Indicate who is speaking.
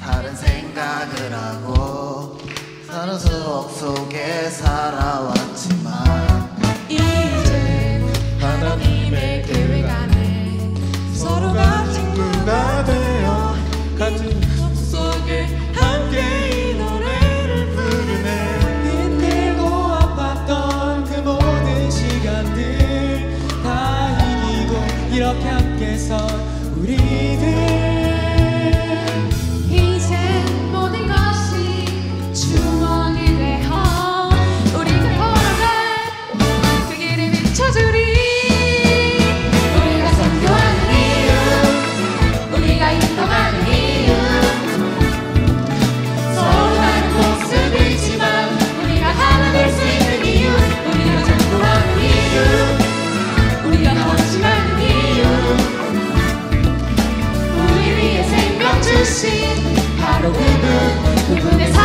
Speaker 1: 다른 생각을 하고 사는 수억 속에 살아왔지만
Speaker 2: 이제 하나님의 계획 안에 서로가 친구가 되어 같은 속에 함께 이 노래를 부르네. 힘들고 아팠던 그 모든 시간들 다 이기고 이렇게 함께 선 우리들.
Speaker 3: 바로 그분의